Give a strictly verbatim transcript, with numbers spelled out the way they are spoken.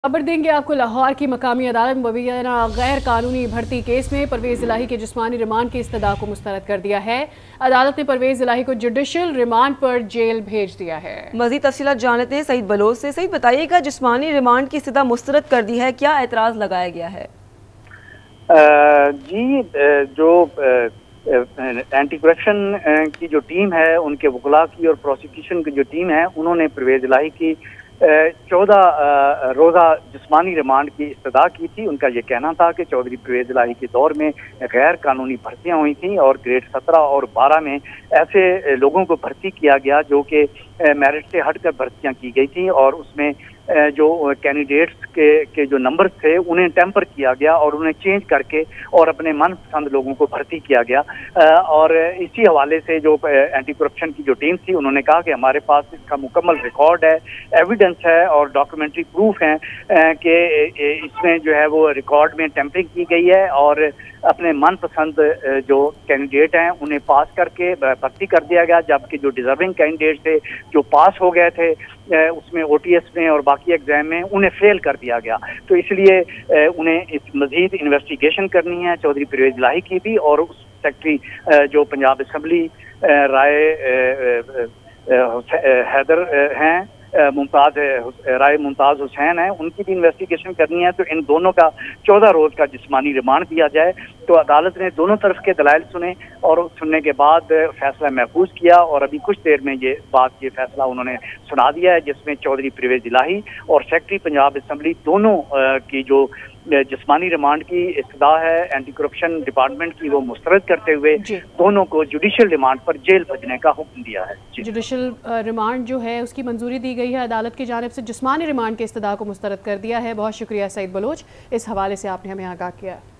खबर देंगे आपको लाहौर की मकामी अदालत मुबैना गैर कानूनी भर्ती केस में परवेज इलाही के जिस्मानी रिमांड की इस्तदा को मुस्तरद कर दिया है। अदालत ने परवेज इलाही को जुडिशल रिमांड पर जेल भेज दिया है। मज़ीद तफसीलात जानते हैं सईद बलोच से। सईद बताइएगा, जिस्मानी रिमांड की इस्तदा मुस्तरद कर दी है, क्या एतराज़ लगाया गया है? आ, जी जो एंटी करप्शन की जो टीम है, उनके वकला की और प्रोसिक्यूशन की जो टीम है, उन्होंने परवेज इलाही की चौदह रोज़ा जिस्मानी रिमांड की इस्तदा की थी। उनका ये कहना था कि चौधरी परवेज इलाही के दौर में गैर कानूनी भर्तियां हुई थी और ग्रेड सत्रह और बारह में ऐसे लोगों को भर्ती किया गया जो कि मेरिट से हटकर भर्तियां की गई थी और उसमें जो कैंडिडेट्स के के जो नंबर थे उन्हें टेम्पर किया गया और उन्हें चेंज करके और अपने मनपसंद लोगों को भर्ती किया गया। और इसी हवाले से जो एंटी करप्शन की जो टीम थी, उन्होंने कहा कि हमारे पास इसका मुकम्मल रिकॉर्ड है, एविडेंस है और डॉक्यूमेंट्री प्रूफ है कि इसमें जो है वो रिकॉर्ड में टेम्परिंग की गई है और अपने मनपसंद जो कैंडिडेट हैं उन्हें पास करके भर्ती कर दिया गया, जबकि जो डिजर्विंग कैंडिडेट थे जो पास हो गए थे उसमें ओटीएस में और बाकी एग्जाम में, उन्हें फेल कर दिया गया। तो इसलिए उन्हें इस मजीद इन्वेस्टिगेशन करनी है चौधरी परवेज इलाही की भी, और उस सेक्रेटरी जो पंजाब असम्बली राय हैदर हैं, मुमताज राय मुमताज हुसैन है, उनकी भी इन्वेस्टिगेशन करनी है। तो इन दोनों का चौदह रोज का जिस्मानी रिमांड दिया जाए। तो अदालत ने दोनों तरफ के दलाइल सुने और सुनने के बाद फैसला महफूज किया और अभी कुछ देर में ये बात ये फैसला उन्होंने सुना दिया है, जिसमें चौधरी परवेज इलाही और सेक्रेटरी पंजाब असम्बली दोनों की जो जिस्मानी रिमांड की इस्तदा है एंटी करप्शन डिपार्टमेंट की, वो मुस्तरद करते हुए दोनों को जुडिशल रिमांड पर जेल भेजने का हुक्म दिया है। जुडिशल रिमांड जो है उसकी मंजूरी दी गई है अदालत की जानिब से, जिस्मानी रिमांड की इस्तदा को मुस्तरद कर दिया है। बहुत शुक्रिया सईद बलोच, इस हवाले से आपने हमें आगाह किया।